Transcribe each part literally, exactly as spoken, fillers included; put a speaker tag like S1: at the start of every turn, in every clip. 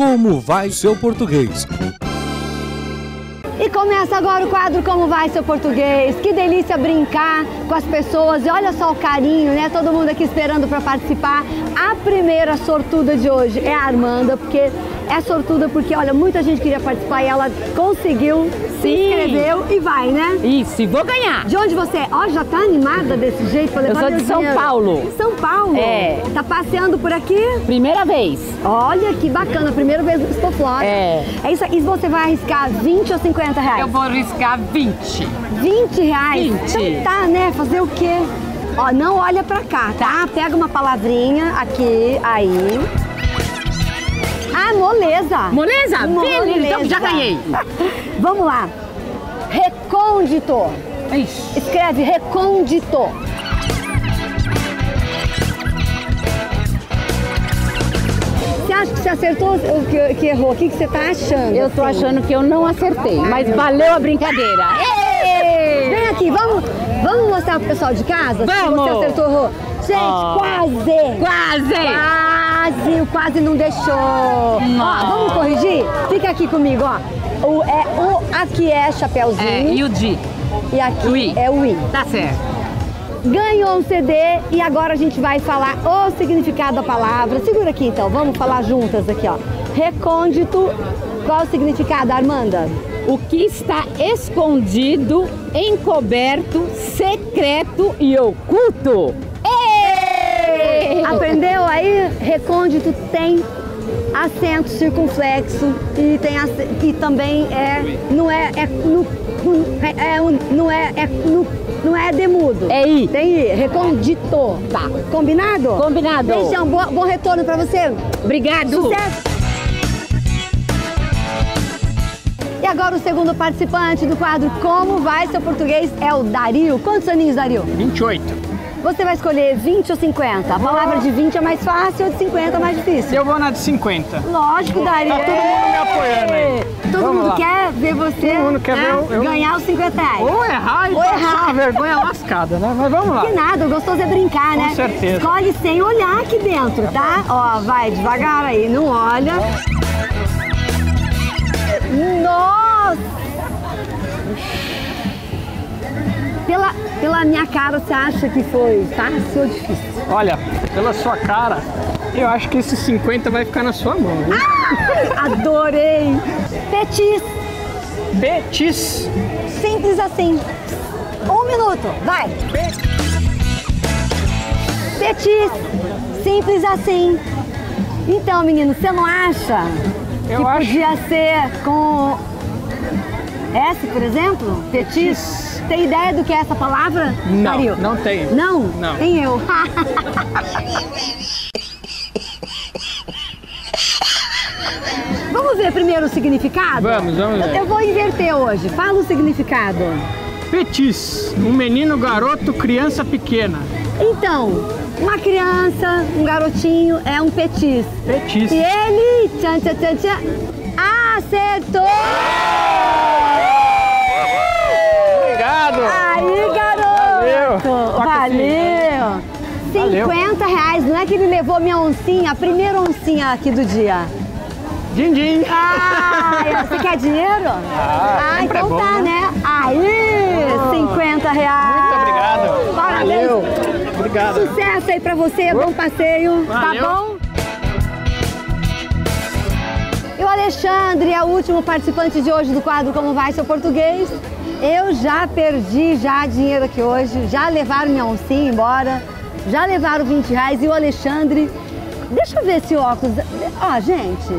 S1: Como vai seu português?
S2: E começa agora o quadro Como Vai Seu Português. Que delícia brincar com as pessoas. E olha só o carinho, né? Todo mundo aqui esperando para participar. A primeira sortuda de hoje é a Armanda, porque é sortuda porque, olha, muita gente queria participar e ela conseguiu,
S3: Sim.
S2: se inscreveu e vai, né?
S3: Isso, e vou ganhar.
S2: De onde você é? Ó, já tá animada desse jeito para levar
S3: Eu sou
S2: meu
S3: de São
S2: dinheiro.
S3: Paulo.
S2: São Paulo?
S3: É.
S2: Tá passeando por aqui?
S3: Primeira vez.
S2: Olha que bacana, primeira vez no Expoflora.
S3: É.
S2: É isso aí. E você vai arriscar vinte ou cinquenta reais?
S3: Eu vou arriscar vinte.
S2: vinte reais?
S3: vinte.
S2: Então tá, né? Fazer o quê? Ó, não olha pra cá, tá? Pega uma palavrinha aqui, aí. Ah, moleza.
S3: Moleza?
S2: Moleza.
S3: Então já ganhei.
S2: Vamos lá. Recôndito.
S3: Ixi.
S2: Escreve recôndito. Você acha que você acertou ou que, que errou? O que, que você tá achando?
S3: Eu tô
S2: assim?
S3: achando que eu não acertei, mas valeu a brincadeira. Ei!
S2: Vem aqui, vamos, vamos mostrar pro pessoal de casa?
S3: Vamos!
S2: Se você acertou ou errou. Gente,
S3: Oh.
S2: quase!
S3: Quase!
S2: Quase, o quase não deixou. Ó, vamos corrigir? Fica aqui comigo, ó. O, é, o, aqui é chapéuzinho.
S3: É, e o Di?
S2: E aqui
S3: o I.
S2: é o I.
S3: Tá certo.
S2: Ganhou um C D e agora a gente vai falar o significado da palavra. Segura aqui então, vamos falar juntas aqui, ó. Recôndito, qual o significado, Armanda?
S3: O que está escondido, encoberto, secreto e oculto. Ei!
S2: Aprendeu aí? Recôndito tem acento circunflexo e tem ac- e também é não é é no, no- é, é um- não é é no, não é demudo.
S3: É I.
S2: Tem I. Recôndito.
S3: Tá.
S2: Combinado?
S3: Combinado.
S2: Beijão, bom, bom retorno pra você.
S3: Obrigado.
S2: Sucesso. E agora o segundo participante do quadro Como Vai Seu Português é o Dario. Quantos aninhos, Dario?
S4: vinte e oito.
S2: Você vai escolher vinte ou cinquenta? A palavra de vinte é mais fácil, a de cinquenta é mais difícil.
S4: Eu vou na de cinquenta.
S2: Lógico, Dario.
S4: Tá todo mundo me apoiando aí.
S2: Todo
S4: Vamos
S2: mundo
S4: lá.
S2: quer ver você
S4: Todo mundo quer
S2: né,
S4: ver eu- eu-
S2: ganhar os cinquenta reais.
S4: Ou errar e
S2: Ou
S4: passar
S2: errar.
S4: uma vergonha lascada, né? Mas vamos lá.
S2: Que nada, o gostoso é brincar, né?
S4: Com certeza.
S2: Escolhe sem olhar aqui dentro, tá? Ó, vai devagar aí, não olha. Nossa! Pela, pela minha cara, você acha que foi fácil ou difícil?
S4: Olha, pela sua cara, eu acho que esse cinquenta vai ficar na sua mão, viu?
S2: Adorei! Petis,
S4: Betis.
S2: simples assim. Um minuto, vai! Petis, simples assim. Então, menino, você não acha
S4: Eu
S2: que
S4: acho.
S2: podia ser com S, por exemplo? Petis? Tem ideia do que é essa palavra?
S4: Não,
S2: Dario?
S4: não tenho.
S2: Não?
S4: Não.
S2: Tem eu. Vamos ver primeiro o significado?
S4: Vamos, vamos ver.
S2: Eu vou inverter hoje. Fala o significado.
S4: Petis. Um menino, garoto, criança pequena.
S2: Então, uma criança, um garotinho é um petis.
S4: Petis.
S2: E ele, tchan, tchan, tchan, tchan, acertou!
S4: Obrigado.
S2: Aí, garoto!
S4: Valeu. Toca
S2: Valeu!
S4: Valeu.
S2: cinquenta reais, não é que ele levou minha oncinha, a primeira oncinha aqui do dia.
S4: Din, din.
S2: Ah, você quer dinheiro? Ah,
S4: sempre é
S2: então
S4: bom,
S2: tá,
S4: né?
S2: né? Aí, cinquenta reais.
S4: Muito obrigado.
S2: Parabéns.
S4: Valeu. Obrigado.
S2: Sucesso aí pra você, bom passeio,
S4: Valeu.
S2: tá bom? E o Alexandre é o último participante de hoje do quadro Como Vai Seu Português. Eu já perdi já dinheiro aqui hoje, já levaram minha oncinha embora, já levaram vinte reais e o Alexandre... Deixa eu ver esse óculos. Ó, gente.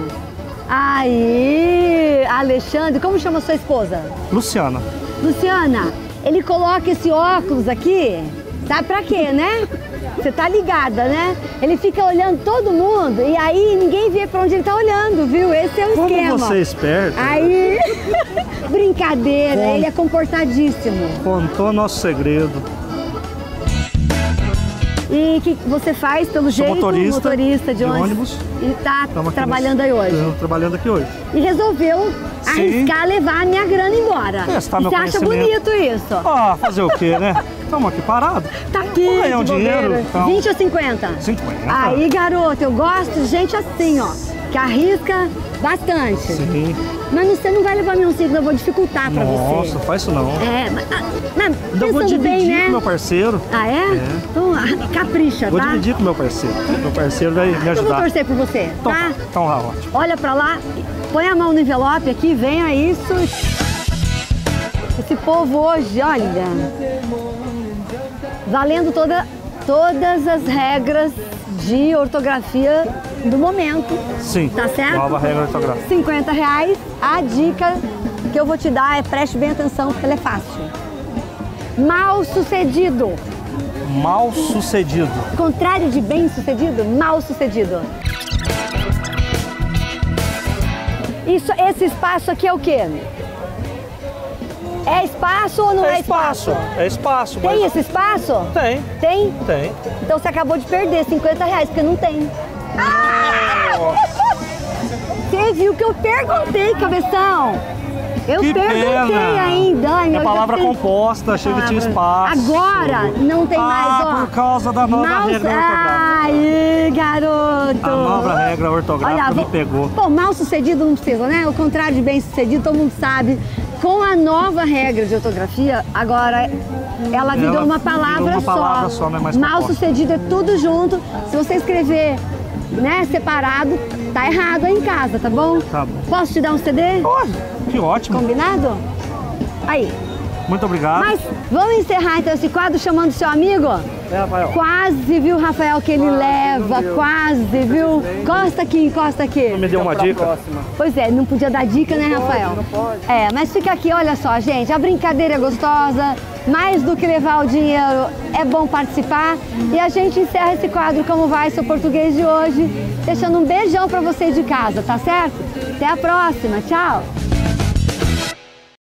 S2: Aí, Alexandre, como chama sua esposa?
S5: Luciana.
S2: Luciana, ele coloca esse óculos aqui, sabe pra quê, né? Você tá ligada, né? Ele fica olhando todo mundo e aí ninguém vê pra onde ele tá olhando, viu? Esse é o
S5: Como
S2: esquema.
S5: você é esperto,
S2: Aí, brincadeira,
S5: Bom.
S2: ele é comportadíssimo.
S5: contou nosso segredo.
S2: E o que você faz, pelo
S5: Sou
S2: jeito,
S5: motorista
S2: motorista de,
S5: de
S2: ônibus.
S5: ônibus.
S2: E tá
S5: Estamos aqui
S2: trabalhando
S5: nesse-
S2: aí hoje.
S5: Estamos trabalhando aqui hoje.
S2: E resolveu
S5: Sim.
S2: arriscar levar a minha grana embora.
S5: Testar
S2: e
S5: meu
S2: você acha
S5: conhecimento.
S2: bonito isso?
S5: Ah, fazer o quê, né? Estamos aqui parados.
S2: Tá aqui,
S5: Vou ganhar um
S2: de
S5: dinheiro,
S2: bobeira.
S5: então.
S2: vinte ou cinquenta?
S5: cinquenta.
S2: Aí, garoto, eu gosto de gente assim, ó. que arrisca bastante.
S5: Sim.
S2: Mas você não vai levar nenhum signo, eu vou dificultar pra você.
S5: Nossa, faz isso não.
S2: É, mas, ah, mas
S5: Ainda vou
S2: pensando
S5: dividir
S2: bem, né?
S5: com meu parceiro.
S2: Ah, é?
S5: É.
S2: Então, ah, capricha,
S5: Vou
S2: tá?
S5: dividir com meu parceiro. Meu parceiro vai me
S2: Eu vou
S5: ajudar.
S2: torcer por você,
S5: Então,
S2: tá?
S5: então tá ótimo.
S2: Olha pra lá, põe a mão no envelope aqui, venha isso. Esse povo hoje, olha, valendo toda, todas as regras de ortografia do momento.
S5: Sim.
S2: Tá certo?
S5: Nova regra ortográfica.
S2: cinquenta reais. A dica que eu vou te dar é preste bem atenção, porque ela é fácil. Mal sucedido.
S5: Mal sucedido.
S2: Contrário de bem sucedido, mal sucedido. Isso, esse espaço aqui é o quê? É espaço ou não é,
S5: É espaço. É espaço.
S2: Tem
S5: mas-
S2: esse espaço?
S5: Tem.
S2: Tem?
S5: Tem.
S2: Então você acabou de perder cinquenta reais, porque não tem. Você viu que eu perguntei, cabeção? Eu
S5: Que
S2: perguntei
S5: pena.
S2: ainda. Ai,
S5: É
S2: meu,
S5: palavra
S2: já tem-
S5: composta, achei que tinha espaço.
S2: Agora não tem
S5: ah,
S2: mais, ó.
S5: por causa da nova
S2: Mal-
S5: regra ortográfica.
S2: Aí, garoto.
S5: A nova regra ortográfica me
S2: vou-
S5: pegou.
S2: Pô, mal sucedido não precisa, né? O contrário de bem sucedido, todo mundo sabe. Com a nova regra de ortografia, agora ela virou
S5: Ela
S2: uma
S5: virou
S2: palavra
S5: uma
S2: só.
S5: palavra só, não é mais
S2: mal
S5: composta.
S2: sucedido é tudo junto. Se você escrever, né, separado, tá errado aí em casa, tá bom?
S5: Tá bom.
S2: Posso te dar um C D?
S5: Oh, que ótimo.
S2: Combinado? Aí.
S5: Muito obrigado.
S2: Mas vamos encerrar então esse quadro chamando seu amigo?
S5: É, Rafael.
S2: Quase, viu, Rafael, que ele leva, quase, viu? Encosta aqui, encosta aqui.
S5: Me deu uma dica.
S2: Pois é, não podia dar dica, né, Rafael? Não pode. É, mas fica aqui, olha só, gente, a brincadeira é gostosa, mais do que levar o dinheiro, é bom participar. E a gente encerra esse quadro Como Vai Seu Português de hoje, deixando um beijão pra você de casa, tá certo? Até a próxima, tchau!